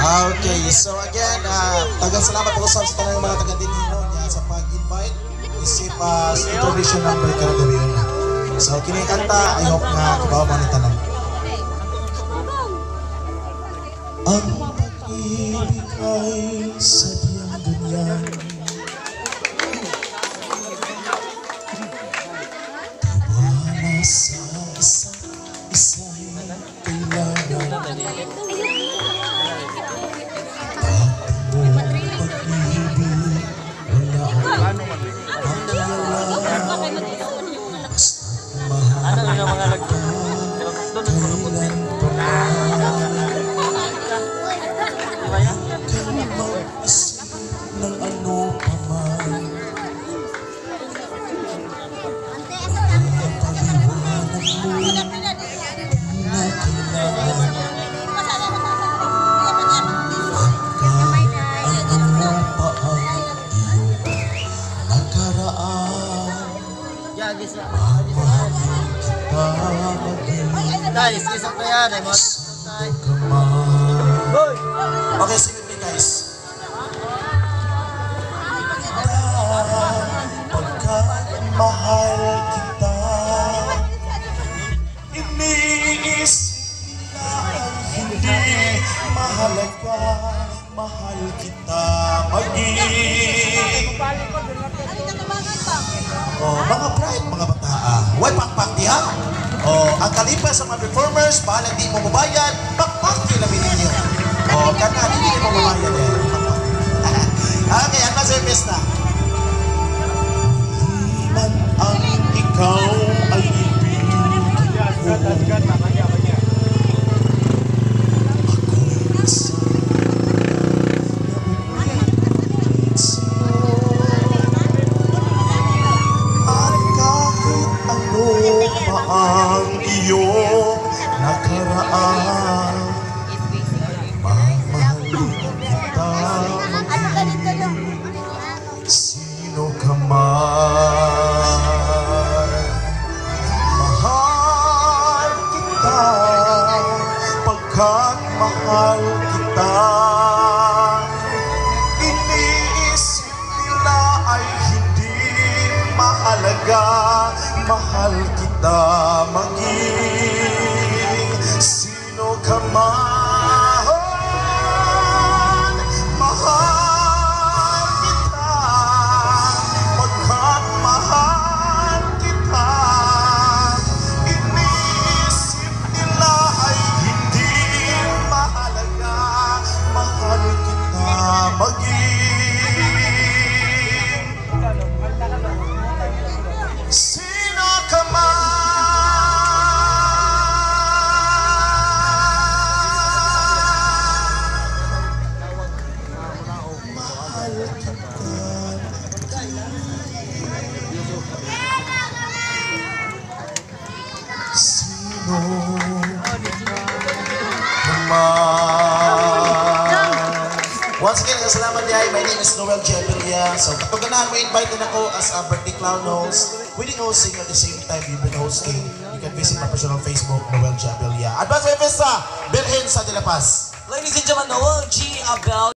Okay, so again, salamat po sa tanang mga taga-dinino niya sa pag-invite. Isip introduction number ka na gabi yun. So, kinikanta, I hope nga kabawa mo ni tanang. Ang pag-ibig ay sadyang ganyan. Tiwala sa isa't isa'y kailangan. Guys, isang kaya na mga okay, sing with me guys. Pagkat mahal kita, iniisip nila ang hindi mahalaga. Mahal kita maging mga pride, mga bataa. Huwag pakpak diha. Ang kalipas sa mga performers, bahala di mo mabayad, pakpak yung lamin ninyo. Kana, hindi mo mabayad eh. Okay, ang na-service na. Hindi man ang ikaw ay ibigin ko. Ang iyong nakaraan, mamahalin kita maging sino ka man. Mahal kita, pagkat mahal kita, iniisip nila ay hindi mahalaga. Mahal kita maging sino ka man. Mahal kita, pagkat mahal kita, iniisip nila ay hindi mahalaga. Mahal kita maging sino ka man. Mahal kita. Sino ka man. Once again, salamat niya. My name is Noel Chevelia. So, kapag ganahan mo, invite din ako as a birthday clown host. Pwedeng hosting at the same time you've been hosting. You can visit my personal Facebook, Noel Chevelia. Advance Festa, Birhen sa De La Paz. Ladies and gentlemen, Noel G. Abel.